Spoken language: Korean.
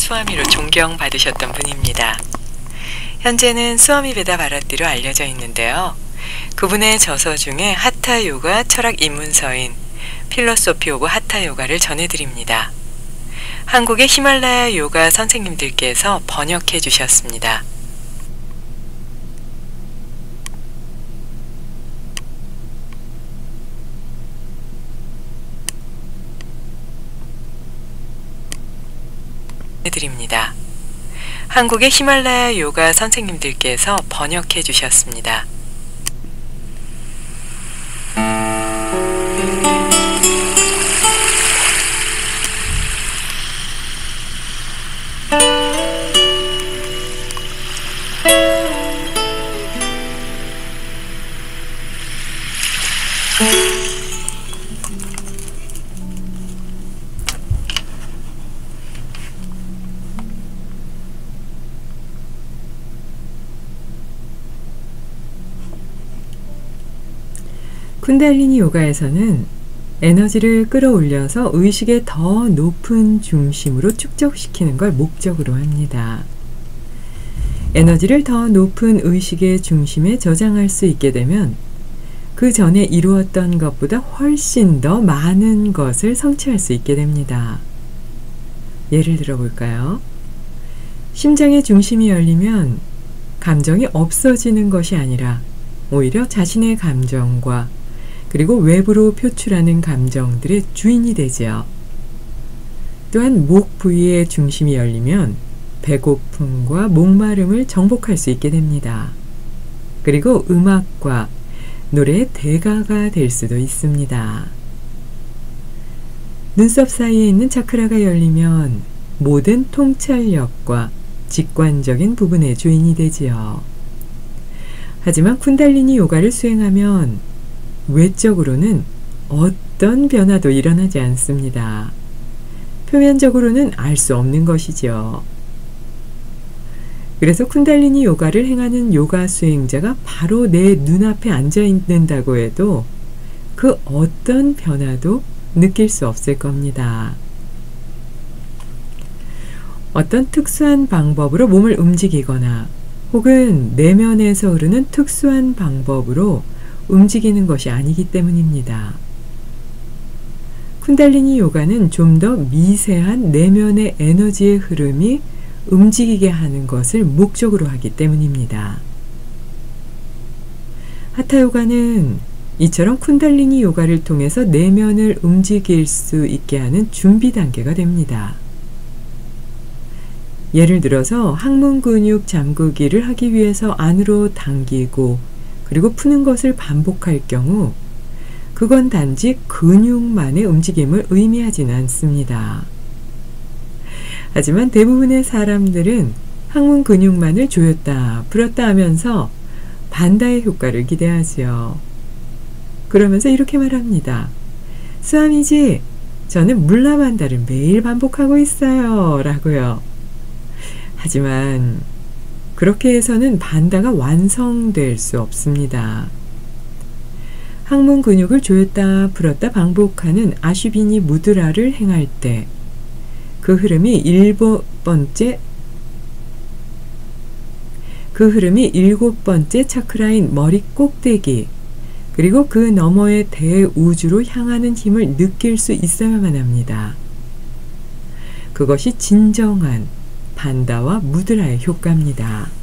스와미로 존경받으셨던 분입니다. 현재는 스와미 베다 바라티로 알려져 있는데요. 그분의 저서 중에 하타 요가 철학 입문서인 필로소피 오브 하타 요가를 전해드립니다. 한국의 히말라야 요가 선생님들께서 번역해 주셨습니다. 드립니다. 한국의 히말라야 요가 선생님들께서 번역해 주셨습니다. 쿤달리니 요가에서는 에너지를 끌어올려서 의식의 더 높은 중심으로 축적시키는 걸 목적으로 합니다. 에너지를 더 높은 의식의 중심에 저장할 수 있게 되면 그 전에 이루었던 것보다 훨씬 더 많은 것을 성취할 수 있게 됩니다. 예를 들어 볼까요? 심장의 중심이 열리면 감정이 없어지는 것이 아니라 오히려 자신의 감정과 그리고 외부로 표출하는 감정들의 주인이 되지요. 또한 목 부위의 중심이 열리면 배고픔과 목마름을 정복할 수 있게 됩니다. 그리고 음악과 노래의 대가가 될 수도 있습니다. 눈썹 사이에 있는 차크라가 열리면 모든 통찰력과 직관적인 부분의 주인이 되지요. 하지만 쿤달리니 요가를 수행하면 외적으로는 어떤 변화도 일어나지 않습니다. 표면적으로는 알 수 없는 것이죠. 그래서 쿤달리니 요가를 행하는 요가 수행자가 바로 내 눈앞에 앉아 있는다고 해도 그 어떤 변화도 느낄 수 없을 겁니다. 어떤 특수한 방법으로 몸을 움직이거나 혹은 내면에서 흐르는 특수한 방법으로 움직이는 것이 아니기 때문입니다. 쿤달리니 요가는 좀 더 미세한 내면의 에너지의 흐름이 움직이게 하는 것을 목적으로 하기 때문입니다. 하타 요가는 이처럼 쿤달리니 요가를 통해서 내면을 움직일 수 있게 하는 준비 단계가 됩니다. 예를 들어서 항문 근육 잠그기를 하기 위해서 안으로 당기고 그리고 푸는 것을 반복할 경우 그건 단지 근육만의 움직임을 의미하지는 않습니다. 하지만 대부분의 사람들은 항문 근육만을 조였다 풀었다 하면서 반다의 효과를 기대하지요. 그러면서 이렇게 말합니다. 스와미지, 저는 물라반다를 매일 반복하고 있어요. 라고요. 하지만 그렇게 해서는 반다가 완성될 수 없습니다. 항문 근육을 조였다 풀었다 반복하는 아슈비니 무드라를 행할 때 그 흐름이 일곱 번째 차크라인 머리 꼭대기 그리고 그 너머의 대우주로 향하는 힘을 느낄 수 있어야만 합니다. 그것이 진정한 반다와 무드라의 효과입니다.